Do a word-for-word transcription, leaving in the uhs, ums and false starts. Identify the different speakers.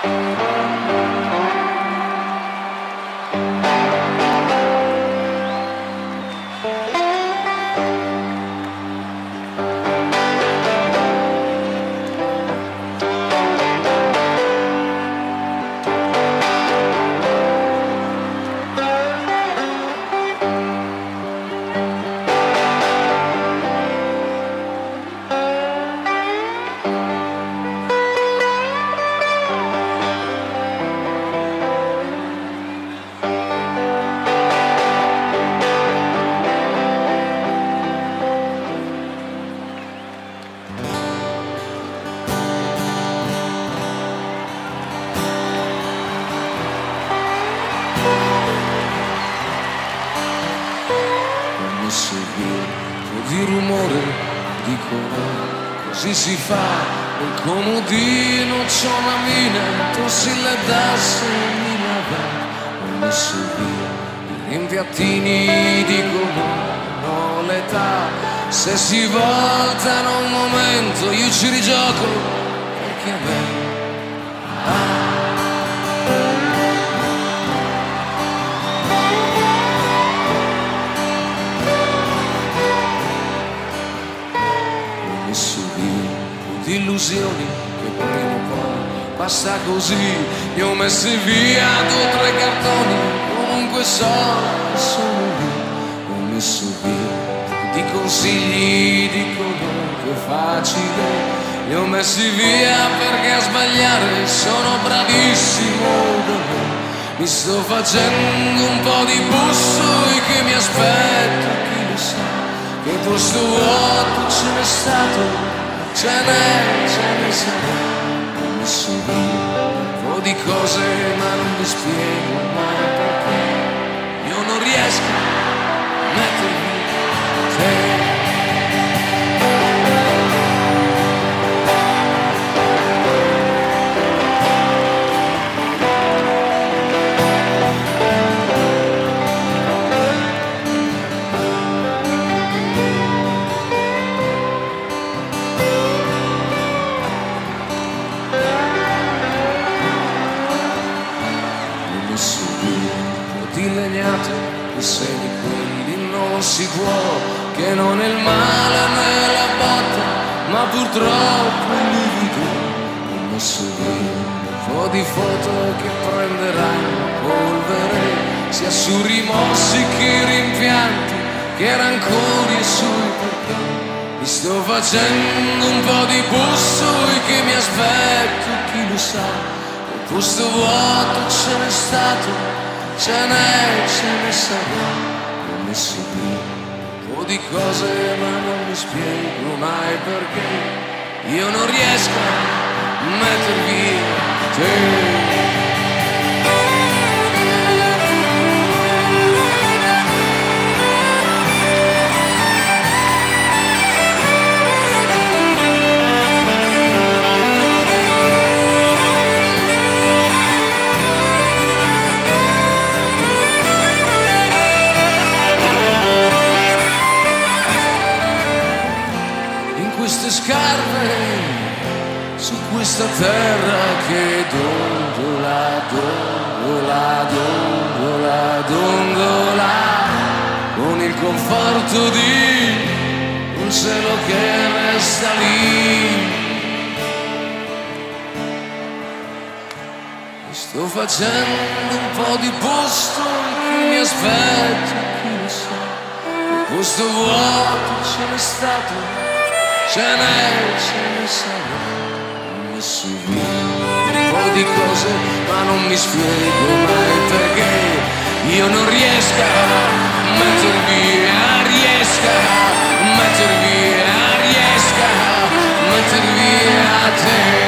Speaker 1: Di rumore, dicono, così si fa, il comodino c'ho una mina, tossi le dasse mi lava, ho messo via, i rimpiattini dicono, no l'età, se si voltano un momento io ci rigioco, perché a me, ah, di illusioni che prima o poi passa così, io ho messi via due o tre cartoni, comunque so che sono lì, ho messo via di consigli, dicono che è facile, li ho messi via perché a sbagliare sono bravissimo da me, mi sto facendo un po' di busso e che mi aspetto, chi lo sa, che posto vuoto ce n'è stato. Ce n'è, ce ne sarà, ho messo via un po' di cose ma non mi spiego mai perché io non riesco a mettermi te. Di legnato, i segni quelli non si può, che non è il male né la botta, ma purtroppo il livido, ho messo via un po' di foto che prenderanno polvere, sia su rimorsi che rimpianti, che rancori e sui perché, mi sto facendo un po' di busso e che mi aspetto, chi lo sa, che posto vuoto ce n'è stato. Ce n'è, ce ne sarà, ho messo via un po' di cose ma non mi spiego mai perché io non riesco a metter via te. Queste scarpe su questa terra che dondola, dondola, dondola, dondola, con il conforto di un cielo che resta lì. Mi sto facendo un po' di posto che mi aspetto, chi lo sa, il posto vuoto ce n'è stato. Ce n'è, ce ne sarà, ho messo via un po' di cose ma non mi spiego mai perché io non riesco a metter via, riesco a metter via, riesco a metter via te.